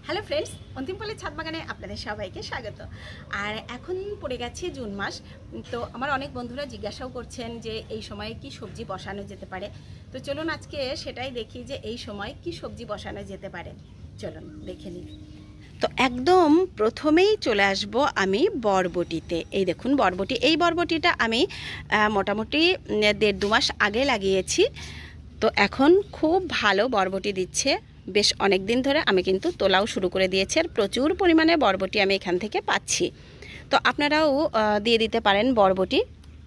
Hello friends, অন্তিমপল্লীর ছাদ বাগানে আপনাদের সবাইকে স্বাগত। আর এখন পড়ে গেছে জুন মাস। তো আমার অনেক বন্ধুরা জিজ্ঞাসাও করছেন যে এই সময়ে কি সবজি বসানো যেতে পারে। তো চলুন আজকে সেটাই দেখি যে এই সময় কি সবজি বসানো যেতে পারে। চলুন দেখে নিই। তো একদম প্রথমেই চলে আসব আমি বরবটিতে। এই দেখুন বরবটি, এই বরবটিটা আমি মোটামুটি 1.5-2 মাস আগে লাগিয়েছি। তো এখন খুব ভালো বরবটি দিচ্ছে, বেশ অনেক দিন ধরে আমি কিন্তু তোলাও শুরু করে দিয়েছি, আর প্রচুর পরিমাণে বরবটি আমি এখান থেকে পাচ্ছি। তো আপনারাও দিয়ে দিতে পারেন বরবটি।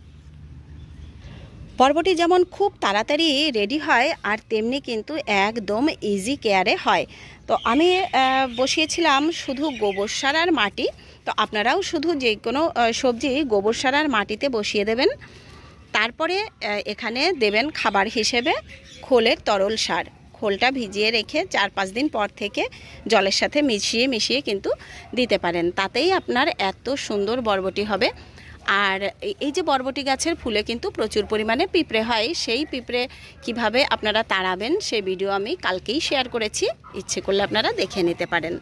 বরবটি যেমন খুব তাড়াতাড়ি রেডি হয়, আর তেমনি কিন্তু একদম ইজি কেয়ারে হয়। তো আমি বসিয়েছিলাম শুধু গোবর সার আর মাটি। তো আপনারাও শুধু যে কোনো সবজি গোবর সার আর মাটিতে বসিয়ে দেবেন। তারপরে এখানে দেবেন খাবার হিসেবে খোলের তরল সার। খোলটা ভিজিয়ে রেখে 4-5 দিন পর থেকে জলের সাথে মিশিয়ে কিন্তু দিতে পারেন। তাতেই আপনার এত সুন্দর বরবটি হবে। আর এই যে বরবটি গাছের ফুলে কিন্তু প্রচুর পরিমাণে পিঁপড়ে হয়, সেই পিঁপড়ে কিভাবে আপনারা তাড়াবেন সেই ভিডিও আমি কালকেই শেয়ার করেছি, ইচ্ছে করলে আপনারা দেখে নিতে পারেন।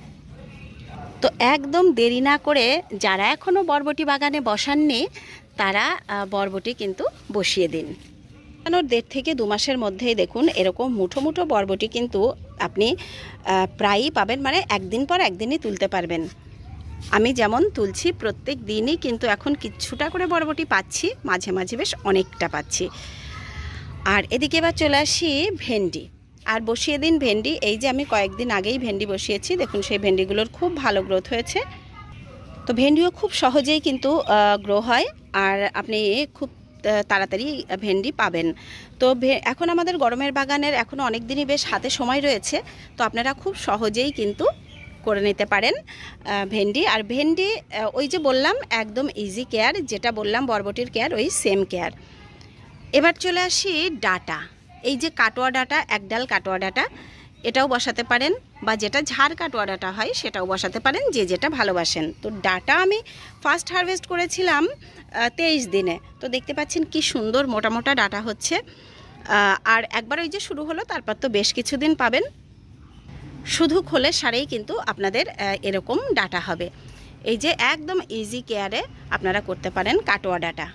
তো একদম দেরি না করে যারা এখনও বরবটি বাগানে বসাননি তারা বরবটি কিন্তু বসিয়ে দিন। 1.5 থেকে 2 মাসের মধ্যেই দেখুন এরকম মুঠো মুঠো বরবটি কিন্তু আপনি প্রায়ই পাবেন, মানে একদিন পর একদিনই তুলতে পারবেন। আমি যেমন তুলছি প্রত্যেক দিনই কিন্তু এখন কিছুটা করে বরবটি পাচ্ছি, মাঝে মাঝে বেশ অনেকটা পাচ্ছি। আর এদিকে এবার চলে আসি ভেন্ডি, আর বসিয়ে দিন ভেন্ডি। এই যে আমি কয়েকদিন আগেই ভেন্ডি বসিয়েছি, দেখুন সেই ভেন্ডিগুলোর খুব ভালো গ্রোথ হয়েছে। তো ভেন্ডিও খুব সহজেই কিন্তু গ্রো হয়, আর আপনি খুব তাড়াতাড়ি ভেন্ডি পাবেন। তো এখন আমাদের গরমের বাগানের এখনও অনেক দিনই বেশ হাতে সময় রয়েছে, তো আপনারা খুব সহজেই কিন্তু করে নিতে পারেন ভেন্ডি। আর ভেন্ডি ওই যে বললাম একদম ইজি কেয়ার, যেটা বললাম বরবটির কেয়ার ওই সেম কেয়ার। এবার চলে আসি ডাটা। এই যে কাটোয়া ডাটা, একডাল কাটোয়া ডাটা, এটাও বসাতে পারেন, বা যেটা ঝাড় কাটোয়া ডাটা হয় সেটাও বসাতে পারেন, যে যেটা ভালোবাসেন। তো ডাটা আমি ফার্স্ট হারভেস্ট করেছিলাম 23 দিনে। তো দেখতে পাচ্ছেন কি সুন্দর মোটা মোটা ডাটা হচ্ছে। আর একবার ওই যে শুরু হলো, তারপর তো বেশ কিছুদিন পাবেন। শুধু খোলের সারেই কিন্তু আপনাদের এরকম ডাটা হবে। এই যে একদম ইজি কেয়ারে আপনারা করতে পারেন কাটোয়া ডাটা।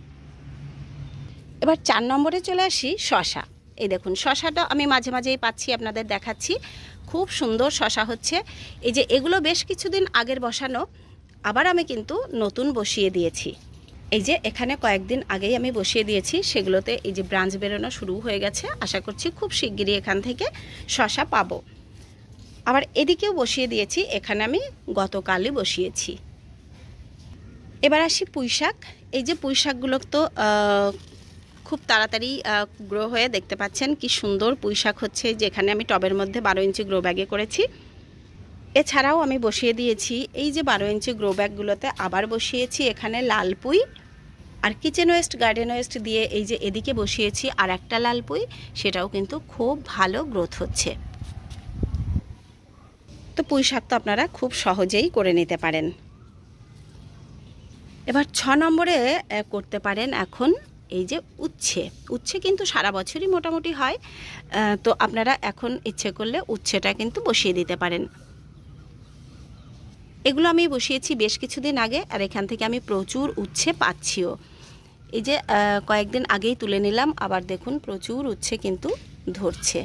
এবার 4 নম্বরে চলে আসি শশা। এই দেখুন শশাটা আমি মাঝে মাঝেই পাচ্ছি, আপনাদের দেখাচ্ছি, খুব সুন্দর শশা হচ্ছে। এই যে এগুলো বেশ কিছুদিন আগের বসানো, আবার আমি কিন্তু নতুন বসিয়ে দিয়েছি। এই যে এখানে কয়েকদিন আগেই আমি বসিয়ে দিয়েছি, সেগুলোতে এই যে ব্রাঞ্চ বেরোনো শুরু হয়ে গেছে। আশা করছি খুব শিগগিরই এখান থেকে শশা পাবো। আবার এদিকেও বসিয়ে দিয়েছি, এখানে আমি গতকালই বসিয়েছি। এবার আসি পুঁই শাক। এই যে পুঁই শাকগুলো তো খুব তাড়াতাড়ি গ্রো হয়ে, দেখতে পাচ্ছেন কি সুন্দর পুঁই শাক হচ্ছে, যেখানে আমি টবের মধ্যে 12 ইঞ্চি গ্রো ব্যাগে করেছি। এছাড়াও আমি বসিয়ে দিয়েছি এই যে 12 ইঞ্চি গ্রো ব্যাগগুলোতে আবার বসিয়েছি এখানে লাল পুঁই, আর কিচেন ওয়েস্ট গার্ডেন ওয়েস্ট দিয়ে এই যে এদিকে বসিয়েছি আর একটা লাল পুঁই, সেটাও কিন্তু খুব ভালো গ্রোথ হচ্ছে। তো পুঁই শাক তো আপনারা খুব সহজেই করে নিতে পারেন। এবার 6 নম্বরে করতে পারেন এখন এই যে উচ্ছে কিন্তু সারা বছরই মোটামুটি হয়। তো আপনারা এখন ইচ্ছে করলে উচ্ছেটা কিন্তু বসিয়ে দিতে পারেন। এগুলো আমি বসিয়েছি বেশ কিছুদিন আগে, আর এখান থেকে আমি প্রচুর উচ্ছে পাচ্ছিও। এই যে কয়েকদিন আগেই তুলে নিলাম, আবার দেখুন প্রচুর উচ্ছে কিন্তু ধরছে।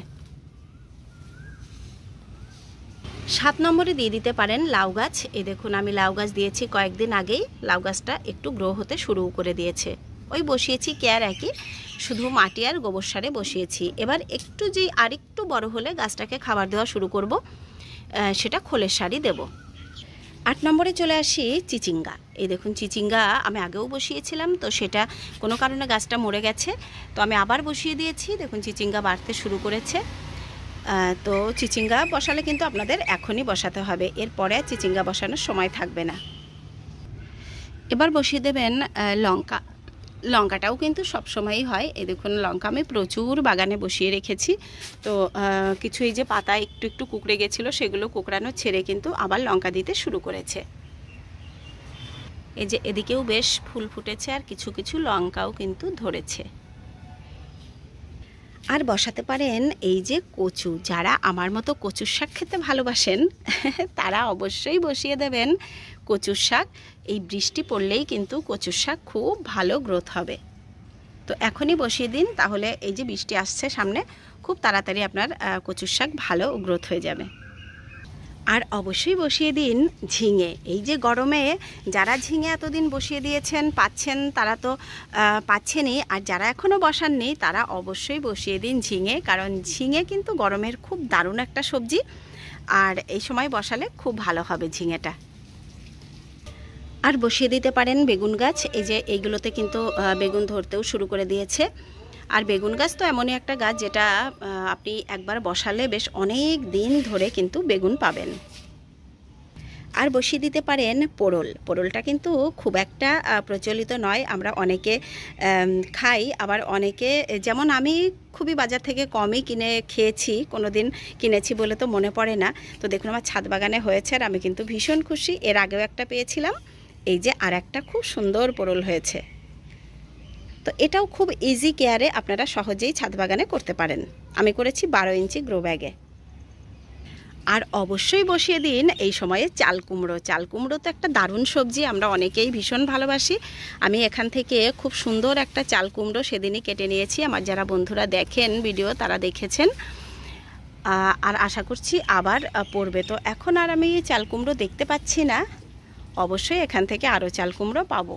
7 নম্বরে দিয়ে দিতে পারেন লাউ গাছ। এই দেখুন আমি লাউ গাছ দিয়েছি কয়েকদিন আগেই, লাউ গাছটা একটু গ্রো হতে শুরু করে দিয়েছে। ওই বসিয়েছি কেয়ার একই, শুধু মাটি আর গোবর সারে বসিয়েছি। এবার একটু আরেকটু বড় হলে গাছটাকে খাবার দেওয়া শুরু করব, সেটা খোলের সারই দেব। 8 নম্বরে চলে আসি চিচিঙ্গা। এই দেখুন চিচিঙ্গা আমি আগেও বসিয়েছিলাম, তো সেটা কোনো কারণে গাছটা মরে গেছে, তো আমি আবার বসিয়ে দিয়েছি। দেখুন চিচিঙ্গা বাড়তে শুরু করেছে। তো চিচিঙ্গা বসালে কিন্তু আপনাদের এখনই বসাতে হবে, এরপরে চিচিঙ্গা বসানোর সময় থাকবে না। এবার বসিয়ে দেবেন লঙ্কা। লঙ্কাটাও কিন্তু সব সময়ই হয়। এই দেখুন লঙ্কা আমি প্রচুর বাগানে বসিয়ে রেখেছি। তো কিছু এই যে পাতা একটু একটু কুকড়ে গেছিলো, সেগুলো কুকড়ানো ছেড়ে কিন্তু আবার লঙ্কা দিতে শুরু করেছে। এই যে এদিকেও বেশ ফুল ফুটেছে, আর কিছু কিছু লঙ্কাও কিন্তু ধরেছে। আর বসাতে পারেন এই যে কচু। যারা আমার মতো কচুর শাক খেতে ভালোবাসেন তারা অবশ্যই বসিয়ে দেবেন কচুর শাক। এই বৃষ্টি পড়লেই কিন্তু কচুর শাক খুব ভালো গ্রোথ হবে। তো এখনই বসিয়ে দিন, তাহলে এই যে বৃষ্টি আসছে সামনে, খুব তাড়াতাড়ি আপনার কচুর শাক ভালো গ্রোথ হয়ে যাবে। আর অবশ্যই বসিয়ে দিন ঝিঙে। এই যে গরমে যারা ঝিঙে এতদিন বসিয়ে দিয়েছেন পাচ্ছেন, তারা তো পাচ্ছেনই, আর যারা এখনও বসাননি তারা অবশ্যই বসিয়ে দিন ঝিঙে, কারণ ঝিঙে কিন্তু গরমের খুব দারুণ একটা সবজি, আর এই সময় বসালে খুব ভালো হবে ঝিঙেটা। আর বসিয়ে দিতে পারেন বেগুন গাছ। এই যে এইগুলোতে কিন্তু বেগুন ধরতেও শুরু করে দিয়েছে। আর বেগুন গাছ তো এমনই একটা গাছ যেটা আপনি একবার বসালে বেশ অনেক দিন ধরে কিন্তু বেগুন পাবেন। আর বসিয়ে দিতে পারেন পোড়ল। পোড়লটা কিন্তু খুব একটা প্রচলিত নয়, আমরা অনেকে খাই, আবার অনেকে, যেমন আমি খুবই বাজার থেকে কমই কিনে খেয়েছি, কোনো দিন কিনেছি বলে তো মনে পড়ে না। তো দেখুন আমার ছাদ বাগানে হয়েছে আর আমি কিন্তু ভীষণ খুশি। এর আগেও একটা পেয়েছিলাম, এই যে আর একটা খুব সুন্দর পোড়ল হয়েছে। তো এটাও খুব ইজি কেয়ারে আপনারা সহজেই ছাদ বাগানে করতে পারেন। আমি করেছি 12 ইঞ্চি গ্রো ব্যাগে। আর অবশ্যই বসিয়ে দিন এই সময়ে চাল কুমড়ো। চাল কুমড়ো তো একটা দারুণ সবজি, আমরা অনেকেই ভীষণ ভালোবাসি। আমি এখান থেকে খুব সুন্দর একটা চাল কুমড়ো সেদিনই কেটে নিয়েছি। আমার যারা বন্ধুরা দেখেন ভিডিও তারা দেখেছেন, আর আশা করছি আবার পড়বে। তো এখন আর আমি চাল কুমড়ো দেখতে পাচ্ছি না, অবশ্যই এখান থেকে আরও চাল কুমড়ো পাবো।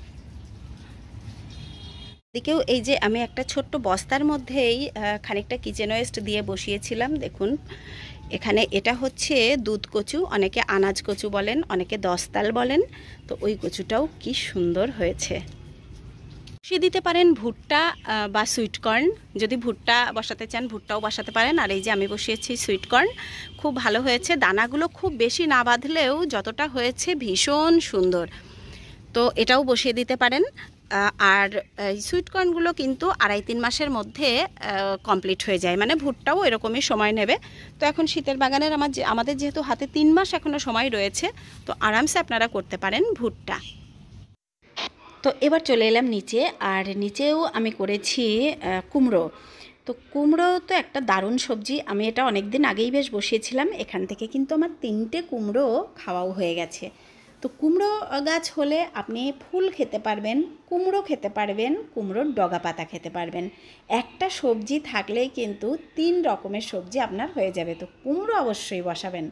এদিকেও এই যে আমি একটা ছোট্ট বস্তার মধ্যেই খানিকটা কিচেন ওয়েস্ট দিয়ে বসিয়েছিলাম। দেখুন এখানে এটা হচ্ছে দুধ কচু, অনেকে আনাজ কচু বলেন, অনেকে দশতাল বলেন। তো ওই কচুটাও কি সুন্দর হয়েছে। বসিয়ে দিতে পারেন ভুট্টা বা সুইটকর্ন। যদি ভুট্টা বসাতে চান ভুট্টাও বসাতে পারেন। আর এই যে আমি বসিয়েছি সুইটকর্ন, খুব ভালো হয়েছে। দানাগুলো খুব বেশি না বাঁধলেও যতটা হয়েছে ভীষণ সুন্দর। তো এটাও বসিয়ে দিতে পারেন। আর সুইটকর্নগুলো কিন্তু 2.5-3 মাসের মধ্যে কমপ্লিট হয়ে যায়, মানে ভুট্টাও এরকমই সময় নেবে। তো এখন শীতের বাগানের আমাদের যেহেতু হাতে 3 মাস এখনও সময় রয়েছে, তো আরামসে আপনারা করতে পারেন ভুট্টা। তো এবার চলে এলাম নিচে, আর নিচেও আমি করেছি কুমড়ো। তো কুমড়ো তো একটা দারুণ সবজি, আমি এটা অনেক দিন আগেই বেশ বসিয়েছিলাম। এখান থেকে কিন্তু আমার 3টে কুমড়ো খাওয়াও হয়ে গেছে। তো কুমড়ো গাছ হলে আপনি ফুল খেতে পারবেন, কুমড়ো খেতে পারবেন, কুমড়োর ডগা পাতা খেতে পারবেন। একটা সবজি থাকলেই কিন্তু 3 রকমের সবজি আপনার হয়ে যাবে। তো কুমড়ো অবশ্যই বসাবেন।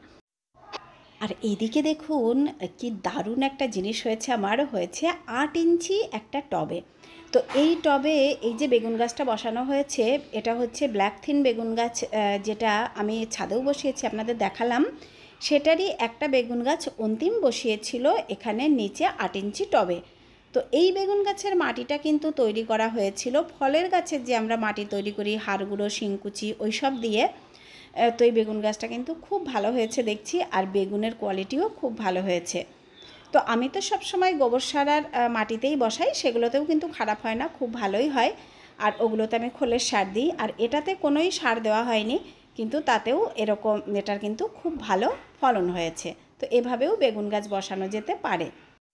আর এদিকে দেখুন কি দারুণ একটা জিনিস হয়েছে, আমারও হয়েছে 8 ইঞ্চি একটা টবে। তো এই টবে এই যে বেগুন গাছটা বসানো হয়েছে, এটা হচ্ছে ব্ল্যাক থিন বেগুন গাছ, যেটা আমি ছাদেও বসিয়েছি আপনাদের দেখালাম। সেটারই একটা বেগুন গাছ অন্তিম বসিয়েছিল এখানে নিচে 8 ইঞ্চি টবে। তো এই বেগুন গাছের মাটিটা কিন্তু তৈরি করা হয়েছিল ফলের গাছের যে আমরা মাটি তৈরি করি হাড়গুঁড়ো, শিংকুচি ওই সব দিয়ে। তো এই বেগুন গাছটা কিন্তু খুব ভালো হয়েছে দেখছি, আর বেগুনের কোয়ালিটিও খুব ভালো হয়েছে। তো আমি তো সবসময় গোবর সার আর মাটিতেই বসাই, সেগুলোতেও কিন্তু খারাপ হয় না, খুব ভালোই হয়। আর ওগুলোতে আমি খোলের সার দিই, আর এটাতে কোনোই সার দেওয়া হয়নি, কিন্তু তাতেও এরকম এটার কিন্তু খুব ভালো ফলন হয়েছে। তো এভাবেও বেগুন গাছ বসানো যেতে পারে।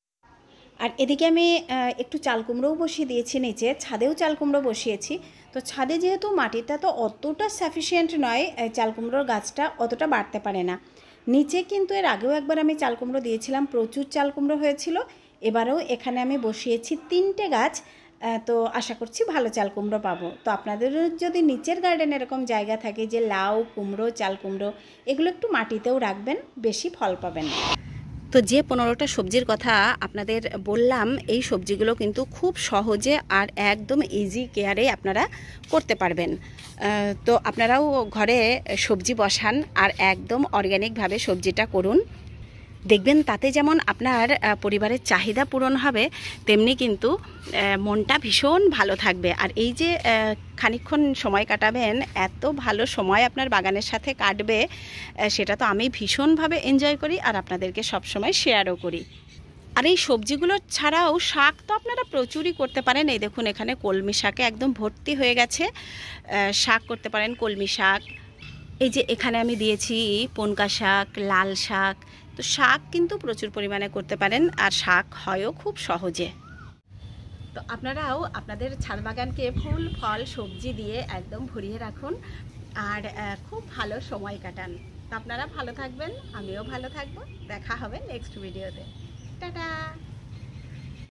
আর এদিকে আমি একটু চাল কুমড়োও বসিয়ে দিয়েছি নিচে, ছাদেও চাল কুমড়ো বসিয়েছি। তো ছাদে যেহেতু মাটিটা তো অতটা সাফিসিয়েন্ট নয়, চাল কুমড়োর গাছটা অতটা বাড়তে পারে না। নিচে কিন্তু এর আগেও একবার আমি চাল কুমড়ো দিয়েছিলাম, প্রচুর চাল কুমড়ো হয়েছিল। এবারেও এখানে আমি বসিয়েছি 3টে গাছ, তো আশা করছি ভালো চাল কুমড়ো পাবো। তো আপনাদেরও যদি নিচের গার্ডেন এরকম জায়গা থাকে যে লাউ, কুমড়ো, চাল কুমড়ো, এগুলো একটু মাটিতেও রাখবেন, বেশি ফল পাবেন। তো যে 15টা সবজির কথা আপনাদের বললাম, এই সবজিগুলো কিন্তু খুব সহজে আর একদম ইজি কেয়ারে আপনারা করতে পারবেন। তো আপনারাও ঘরে সবজি বসান আর একদম অর্গ্যানিকভাবে সবজিটা করুন, দেখবেন তাতে যেমন আপনার পরিবারের চাহিদা পূরণ হবে, তেমনি কিন্তু মনটা ভীষণ ভালো থাকবে। আর এই যে খানিকক্ষণ সময় কাটাবেন, এত ভালো সময় আপনার বাগানের সাথে কাটবে, সেটা তো আমি ভীষণভাবে এনজয় করি আর আপনাদেরকে সবসময় শেয়ারও করি। আর এই সবজিগুলো ছাড়াও শাক তো আপনারা প্রচুরই করতে পারেন। এই দেখুন এখানে কলমি শাকে একদম ভর্তি হয়ে গেছে, শাক করতে পারেন কলমি শাক। এই যে এখানে আমি দিয়েছি পনকা শাক, লাল শাক। তো শাক কিন্তু প্রচুর পরিমাণে করতে পারেন, আর শাক হয়ও খুব সহজে। তো আপনারাও আপনাদের ছাদ বাগানকে ফুল ফল সবজি দিয়ে একদম ভরিয়ে রাখুন আর খুব ভালো সময় কাটান। তো আপনারা ভালো থাকবেন, আমিও ভালো থাকবো। দেখা হবে নেক্সট ভিডিওতে। টাটা।